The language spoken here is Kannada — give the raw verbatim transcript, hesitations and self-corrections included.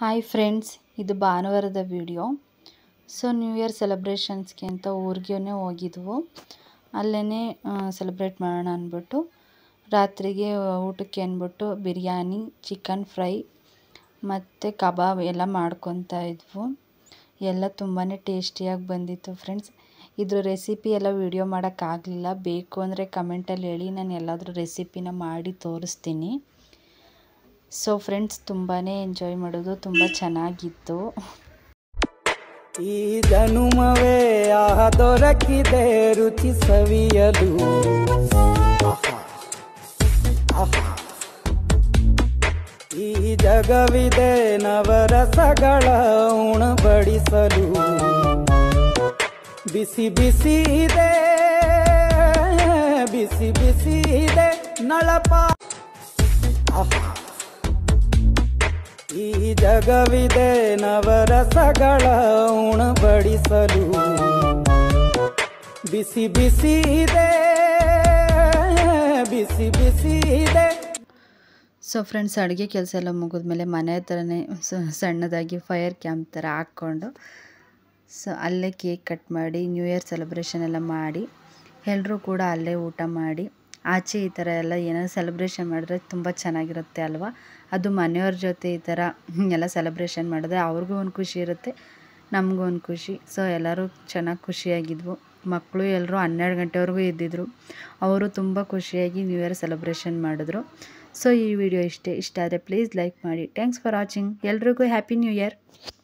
ಹಾಯ್ ಫ್ರೆಂಡ್ಸ್, ಇದು ಭಾನುವಾರದ ವಿಡಿಯೋ. ಸೊ ನ್ಯೂ ಇಯರ್ ಸೆಲೆಬ್ರೇಷನ್ಸ್ಗೆ ಅಂತ ಊರಿಗೆ ಹೋಗಿದ್ವು. ಅಲ್ಲೇ ಸೆಲೆಬ್ರೇಟ್ ಮಾಡೋಣ ಅಂದ್ಬಿಟ್ಟು ರಾತ್ರಿಗೆ ಊಟಕ್ಕೆ ಅಂದ್ಬಿಟ್ಟು ಬಿರಿಯಾನಿ, ಚಿಕನ್ ಫ್ರೈ ಮತ್ತು ಕಬಾಬ್ ಎಲ್ಲ ಮಾಡ್ಕೊತಾ ಇದ್ವು. ಎಲ್ಲ ತುಂಬಾ ಟೇಸ್ಟಿಯಾಗಿ ಬಂದಿತ್ತು ಫ್ರೆಂಡ್ಸ್. ಇದ್ರ ರೆಸಿಪಿ ಎಲ್ಲ ವಿಡಿಯೋ ಮಾಡೋಕ್ಕಾಗಲಿಲ್ಲ. ಬೇಕು ಅಂದರೆ ಕಮೆಂಟಲ್ಲಿ ಹೇಳಿ, ನಾನು ಎಲ್ಲಾದರೂ ರೆಸಿಪಿನ ಮಾಡಿ ತೋರಿಸ್ತೀನಿ. ಸೊ ಫ್ರೆಂಡ್ಸ್, ತುಂಬಾ ಎಂಜಾಯ್ ಮಾಡೋದು, ತುಂಬ ಚೆನ್ನಾಗಿತ್ತು. ಈ ಜನುಮವೇ ಆಹ ದೊರಕಿದೆ ರುಚಿ ಸವಿಯಲು. ಈ ಜಗವಿದೆ ನವರಸಗಳ ಉಣಬಡಿಸಲು. ಬಿಸಿ ಬಿಸಿ ಇದೆ, ಬಿಸಿ ಬಿಸಿ ಇದೆ ನಳಪ. ಈ ಜಗವಿದೆ ನವರಸಗಳ ಉಣಬಡಿಸಲು. ಬಿಸಿ ಬಿಸಿ ಇದೆ, ಬಿಸಿ ಬಿಸಿ ಇದೆ. ಸೊ ಫ್ರೆಂಡ್ಸ್, ಅಡುಗೆ ಕೆಲಸ ಎಲ್ಲ ಮುಗಿದ್ಮೇಲೆ ಮನೆ ಹತ್ರನೇ ಸಣ್ಣದಾಗಿ ಫೈರ್ ಕ್ಯಾಂಪ್ ಥರ ಹಾಕ್ಕೊಂಡು ಸೊ ಅಲ್ಲೇ ಕೇಕ್ ಕಟ್ ಮಾಡಿ ನ್ಯೂ ಇಯರ್ ಸೆಲೆಬ್ರೇಷನ್ ಎಲ್ಲ ಮಾಡಿ ಎಲ್ಲರೂ ಕೂಡ ಅಲ್ಲೇ ಊಟ ಮಾಡಿ, ಆಚೆ ಈ ಥರ ಎಲ್ಲ ಏನಾದ್ರು ಸೆಲೆಬ್ರೇಷನ್ ಮಾಡಿದ್ರೆ ತುಂಬ ಚೆನ್ನಾಗಿರುತ್ತೆ ಅಲ್ವಾ. ಅದು ಮನೆಯವ್ರ ಜೊತೆ ಈ ಥರ ಎಲ್ಲ ಸೆಲೆಬ್ರೇಷನ್ ಮಾಡಿದ್ರೆ ಅವ್ರಿಗೂ ಒಂದು ಖುಷಿ ಇರುತ್ತೆ, ನಮಗೂ ಒಂದು ಖುಷಿ. ಸೊ ಎಲ್ಲರೂ ಚೆನ್ನಾಗಿ ಖುಷಿಯಾಗಿದ್ವು. ಮಕ್ಕಳು ಎಲ್ಲರೂ ಹನ್ನೆರಡು ಗಂಟೆವರೆಗೂ ಇದ್ದಿದ್ರು. ಅವರು ತುಂಬ ಖುಷಿಯಾಗಿ ನ್ಯೂ ಇಯರ್ ಸೆಲೆಬ್ರೇಷನ್ ಮಾಡಿದ್ರು. ಸೊ ಈ ವಿಡಿಯೋ ಇಷ್ಟೇ. ಇಷ್ಟ ಆದರೆ ಪ್ಲೀಸ್ ಲೈಕ್ ಮಾಡಿ. Thanks for watching. ಎಲ್ರಿಗೂ ಹ್ಯಾಪಿ ನ್ಯೂ ಇಯರ್.